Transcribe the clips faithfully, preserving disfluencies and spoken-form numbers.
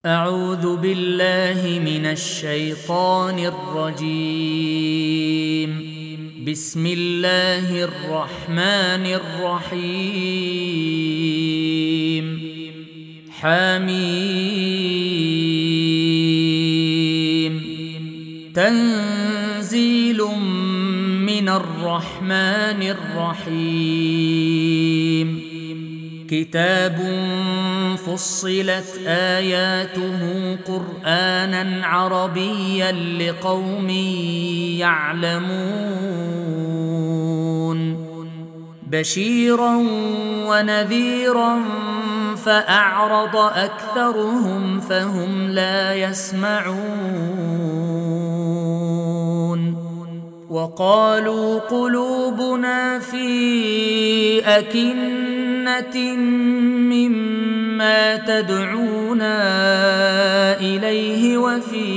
أعوذ بالله من الشيطان الرجيم. بسم الله الرحمن الرحيم. حميم. تنزيل من الرحمن الرحيم. كتاب فصلت آياته قرآنا عربيا لقوم يعلمون بشيرا ونذيرا فأعرض أكثرهم فهم لا يسمعون وقالوا قلوبنا في أكنة مما تدعونا إليه وفي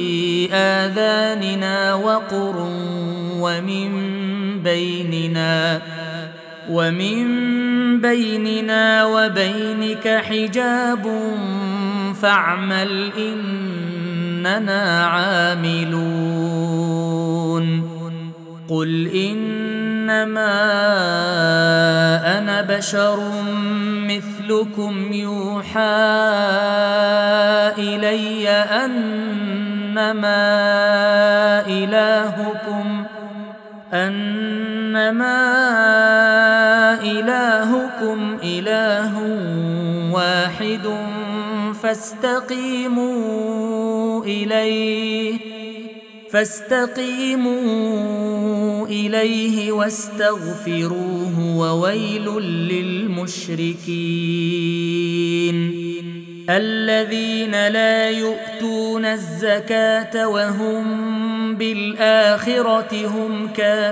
آذاننا وقر ومن بيننا ومن بيننا وبينك حجاب فاعمل إننا عاملون. قل إنما أنا بشر مثلكم يوحى إلي أنما إلهكم أنما إلهكم إله واحد فاستقيموا إليه فاستقيموا إليه واستغفروه وويل للمشركين الذين لا يؤتون الزكاة وهم بالآخرة هم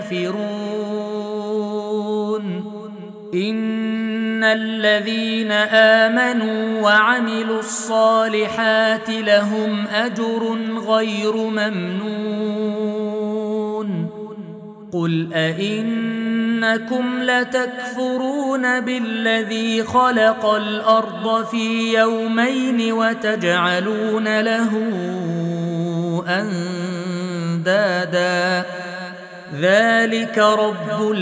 كافرون. إن الذين آمنوا وعملوا الصالحات لهم أجر غير ممنون. قل أئنكم لتكفرون بالذي خلق الأرض في يومين وتجعلون له أندادا ذلك رب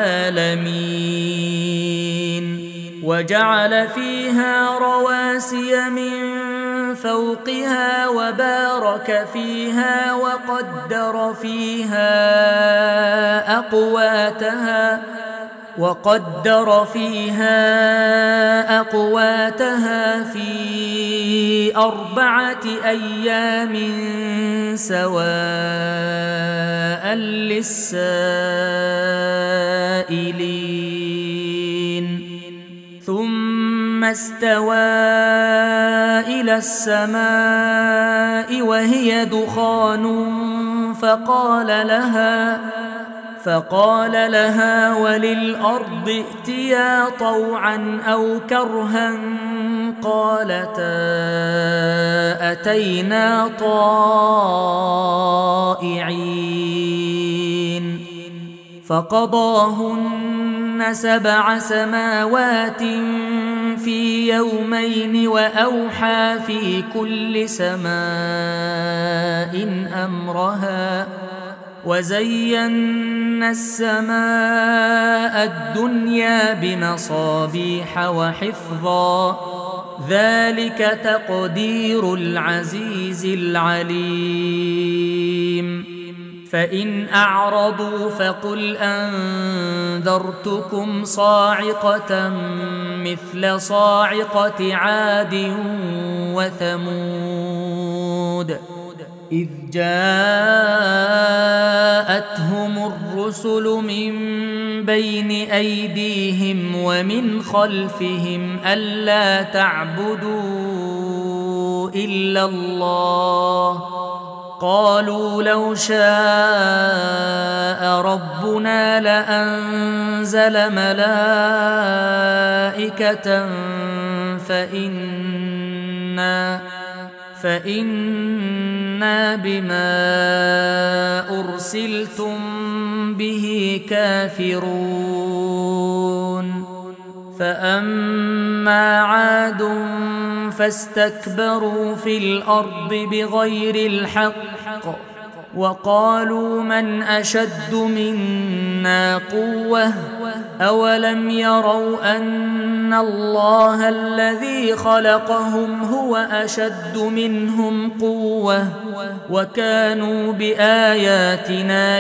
العالمين. وجعل فيها رواسي من فوقها وبارك فيها وقدر فيها أقواتها وقدر فيها أقواتها في أربعة أيام سواء للسائلين. ثم استوى إلى السماء وهي دخان فقال لها فقال لها وللأرض ائتيا طوعا أو كرها قالتا أتينا طائعين. فقضاهن سبع سماوات في يومين وأوحى في كل سماء أمرها وزينا السماء الدنيا بمصابيح وحفظا ذلك تقدير العزيز العليم. فإن أعرضوا فقل أنذرتكم صاعقة مثل صاعقة عاد وثمود إذ جاءتهم الرسل من بين أيديهم ومن خلفهم ألا تعبدوا إلا الله قالوا لو شاء ربنا لأنزل ملائكة فإنا فإنا بما أرسلتم به كافرون. فأما عاد فاستكبروا في الأرض بغير الحق وقالوا من أشد منا قوة أولم يروا أن الله الذي خلقهم هو أشد منهم قوة وكانوا بآياتنا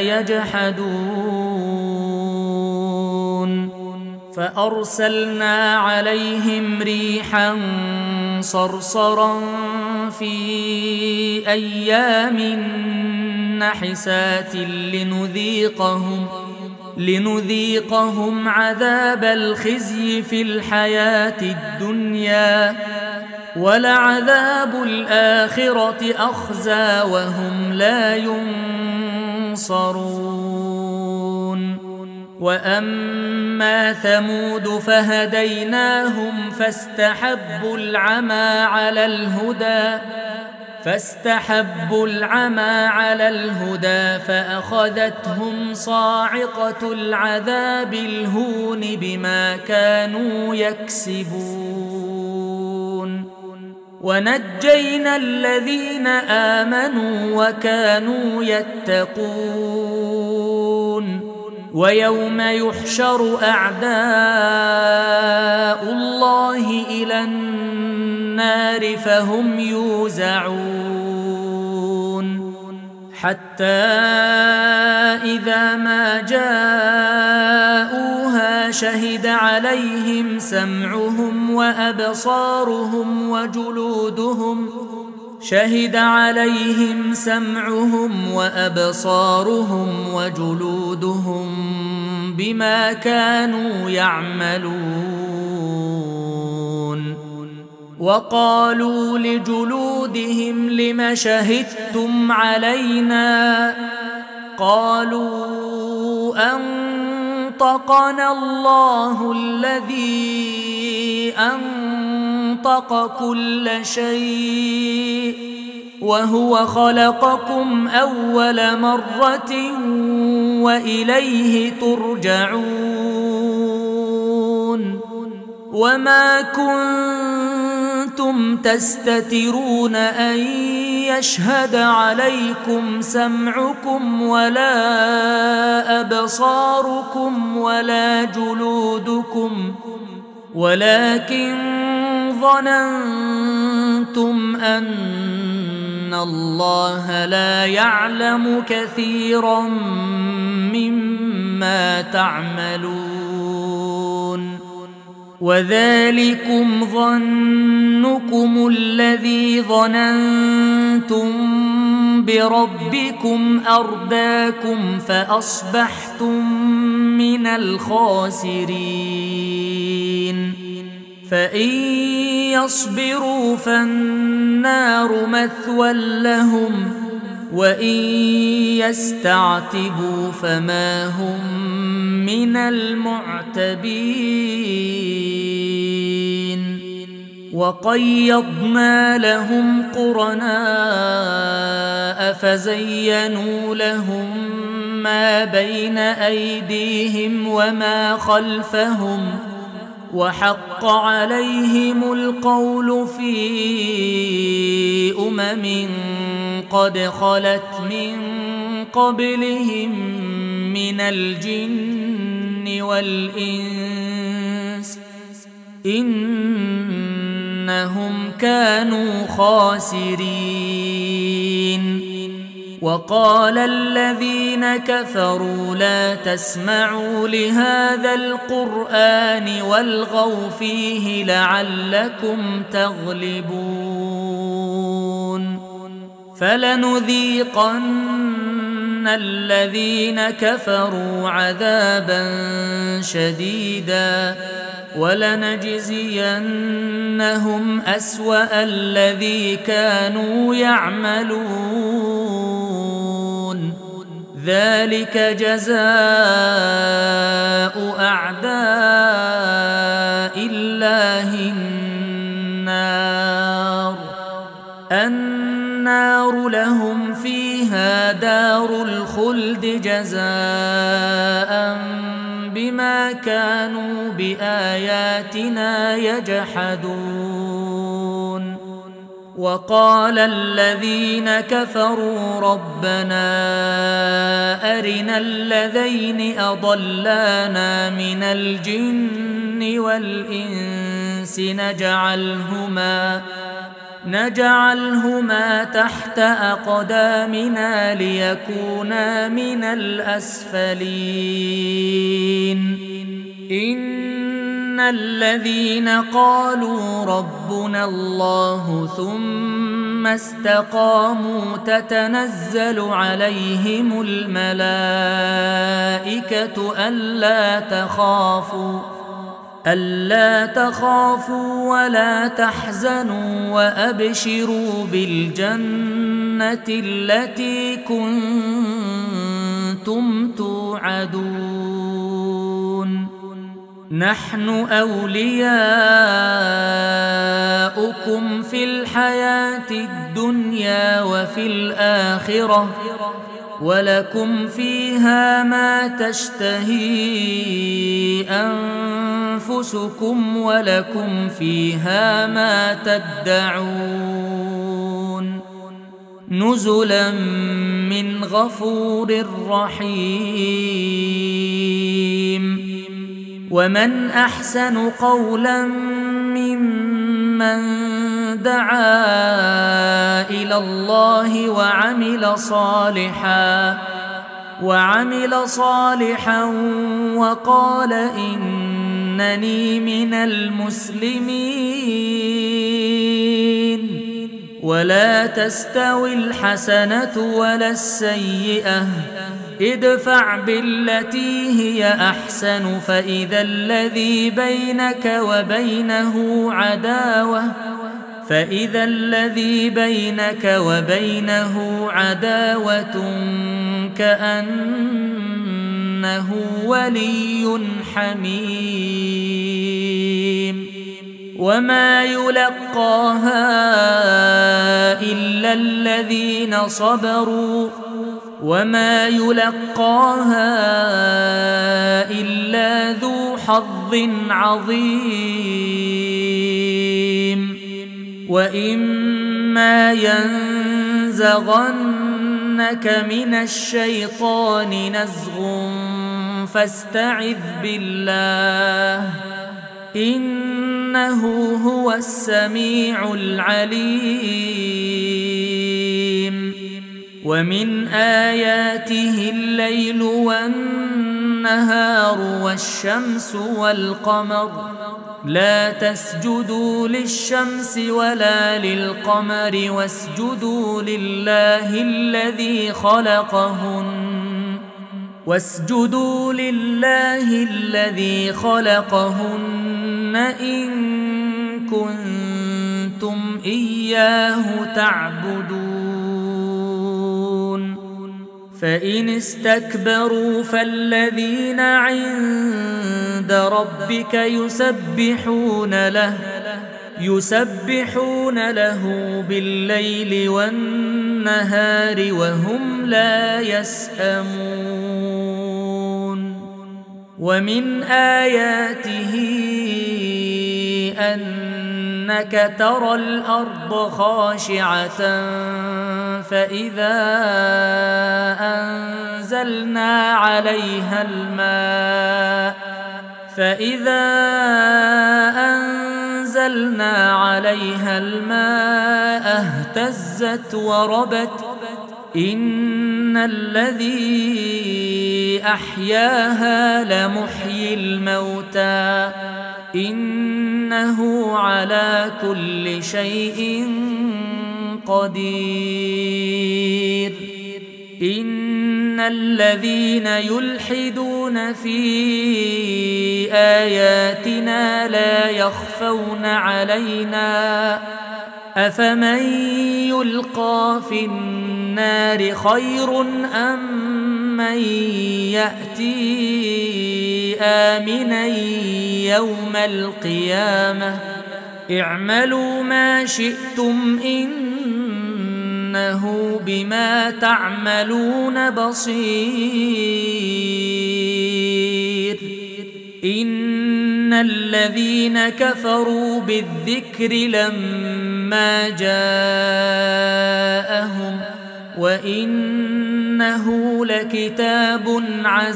يجحدون فأرسلنا عليهم ريحا صرصرا في أيام نحسات لنذيقهم لنذيقهم عذاب الخزي في الحياة الدنيا ولعذاب الآخرة أخزى وهم لا ينصرون وأما ثمود فهديناهم فاستحبوا العمى على الهدى فاستحبوا العمى على الهدى فأخذتهم صاعقة العذاب الهون بما كانوا يكسبون ونجينا الذين آمنوا وكانوا يتقون ويوم يحشر أعداء الله إلى النار فهم يوزعون حتى إذا ما جاءوها شهد عليهم سمعهم وأبصارهم وجلودهم شهد عليهم سمعهم وأبصارهم وجلودهم بما كانوا يعملون وقالوا لجلودهم لم شهدتم علينا قالوا أنطقنا الله الذي أنطق كل شيء وهو خلقكم أول مرة وإليه ترجعون وما كنتم تستترون أن يشهد عليكم سمعكم ولا أبصاركم ولا جلودكم ولكن ظننتم أن الله لا يعلم كثيرا مما تعملون وذلكم ظنكم الذي ظننتم بربكم أرداكم فأصبحتم من الخاسرين فإن يصبروا فالنار مثوى لهم وإن يستعتبوا فما هم من المعتبين وقيضنا لهم قرناء فزينوا لهم ما بين أيديهم وما خلفهم وحق عليهم القول في أمم قد خلت من قبلهم من الجن والإنس إنهم كانوا خاسرين وقال الذين كفروا لا تسمعوا لهذا القرآن والغوا فيه لعلكم تغلبون فلنذيقن الذين كفروا عذابا شديدا ولنجزينهم أسوأ الذي كانوا يعملون ذلك جزاء أعداء الله النار النار لهم فيها دار الخلد جزاء بما كانوا بآياتنا يجحدون وقال الذين كفروا ربنا أرنا الذين أضلانا من الجن والإنس نجعلهما نجعلهما تحت أقدامنا ليكونا من الأسفلين إن الذين قالوا ربنا الله ثم استقاموا تتنزل عليهم الملائكة ألا تخافوا ألا تخافوا ولا تحزنوا وأبشروا بالجنة التي كنتم توعدون نحن أولياؤكم في الحياة الدنيا وفي الآخرة ولكم فيها ما تشتهي أنفسكم ولكم فيها ما تدعون نزلا من غفور رحيم ومن أحسن قولا ممن دعا إلى الله وعمل صالحا وعمل صالحا وقال إنني من المسلمين ولا تستوي الحسنة ولا السيئة ادفع بالتي هي أحسن فإذا الذي بينك وبينه عداوة فإذا الذي بينك وبينه عداوة كأنه ولي حميم وما يلقاها إلا الذين صبروا وما يلقاها إلا ذو حظ عظيم وإما ينزغنك من الشيطان نزغ فاستعذ بالله إنه هو السميع العليم ومن آياته الليل والنهار والشمس والقمر لا تسجدوا للشمس ولا للقمر واسجدوا لله الذي خلقهن واسجدوا لله الذي خلقهن إن كنتم إياه تعبدون فإن استكبروا فالذين عند ربك يسبحون له يسبحون له بالليل والنهار وهم لا يسأمون ومن آياته أنك ترى الأرض خاشعة فإذا أنزلنا عليها الماء فإذا أنزلنا عليها الماء اهتزت وربت إن الذي أحياها لمحيي الموتى إنه على كل شيء قدير إن الذين يلحدون في آياتنا لا يخفون علينا أفمن يلقى في النار خير أم من يأتي آمنا يوم القيامة اعملوا ما شئتم إنه بما تعملون بصير إن الذين كفروا بالذكر لما جاءهم وإنه لكتاب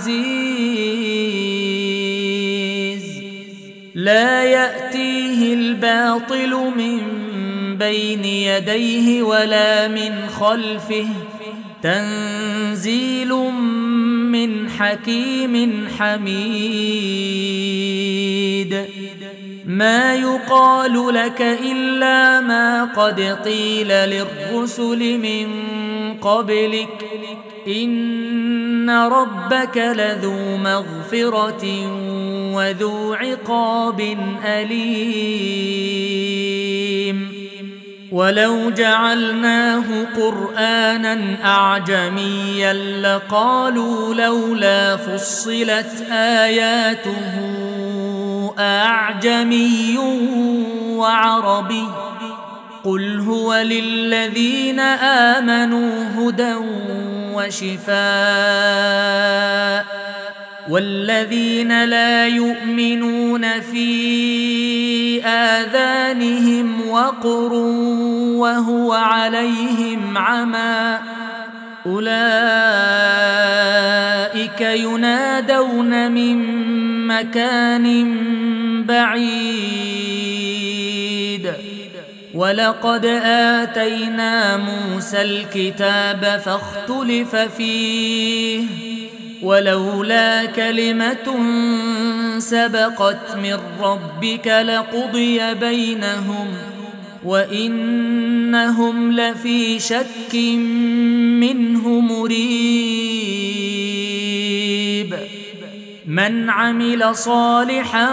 عزيز لا يأتيه الباطل من بين يديه ولا من خلفه تنزيل من حكيم حميد ما يقال لك إلا ما قد قيل للرسل من قبلك إن ربك لذو مغفرة وذو عقاب أليم ولو جعلناه قرآنا أعجميا لقالوا لولا فصلت آياته أعجمي وعربي قل هو للذين آمنوا هدى وشفاء والذين لا يؤمنون في آذانهم وقر وهو عليهم عمى أولئك ينادون من مكان بعيد ولقد آتينا موسى الكتاب فاختلف فيه ولولا كلمة سبقت من ربك لقضي بينهم وإنهم لفي شك منه مريب من عمل صالحا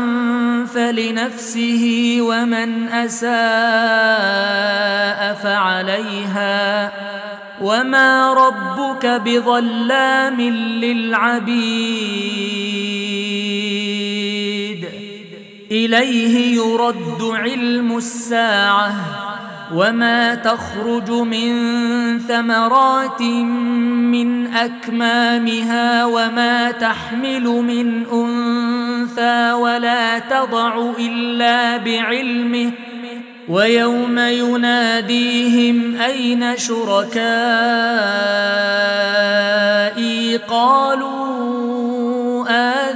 فلنفسه ومن أساء فعليها وما ربك بظلام للعبيد إليه يرد علم الساعة وما تخرج من ثمرات من أكمامها وما تحمل من أنثى ولا تضع إلا بعلمه ويوم يناديهم أين شركائي قالوا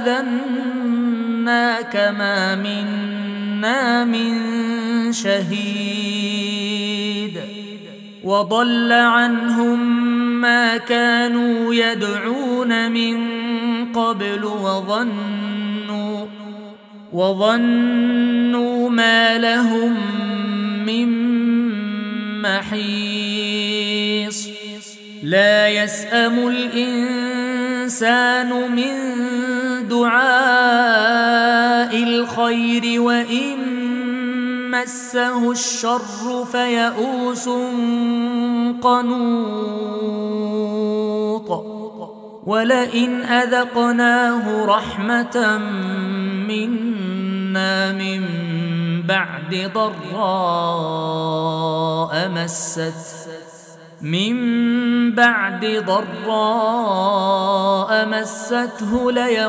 آذناك ما منا من شهيد وضل عنهم ما كانوا يدعون من قبل وظنوا وظنوا ما لهم من محيص لا يسأم الإنسان من دعاء الخير وإن مسه الشر فيئوس قنوط ولئن أذقناه رحمة منا من بعد ضراء مست من بعد ضراء مسته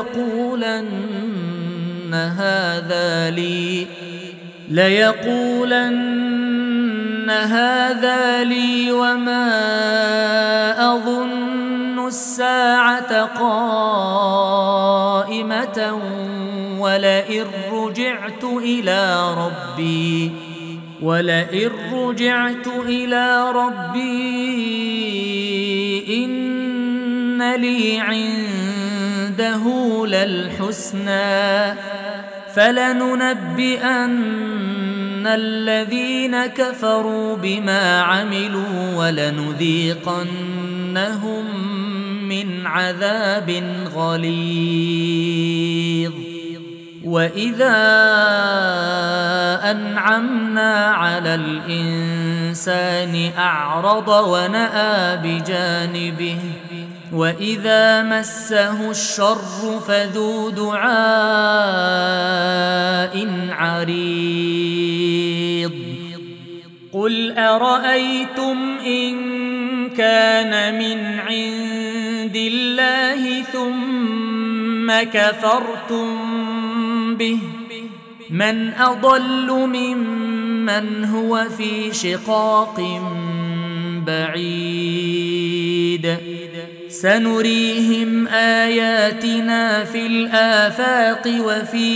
ليقولن هذا لي ليقولن هذا لي وما أظن الساعة قائمة ولئن رجعت إلى ربي ولئن رجعت إلى ربي إن لي عنده للحسنى فلننبئن الذين كفروا بما عملوا ولنذيقنهم من عذاب غليظ وإذا أنعمنا على الإنسان أعرض ونأى بجانبه وإذا مسه الشر فذو دعاء عريض قل أرأيتم إن كان من عند الله ثم كفرتم به من أضل ممن هو في شقاق بعيد سنريهم آياتنا في الآفاق وفي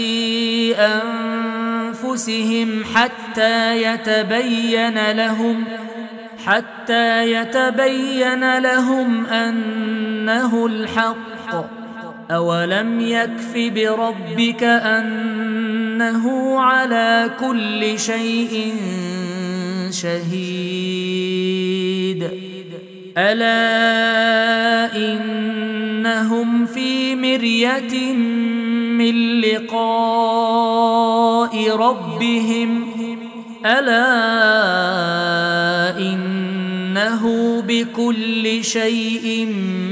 أنفسهم حتى يتبين لهم حتى يتبين لهم أنه الحق أولم يكف بربك أنه على كل شيء شهيد ألا إنهم في مرية من لقاء ربهم ألا إنه بكل شيء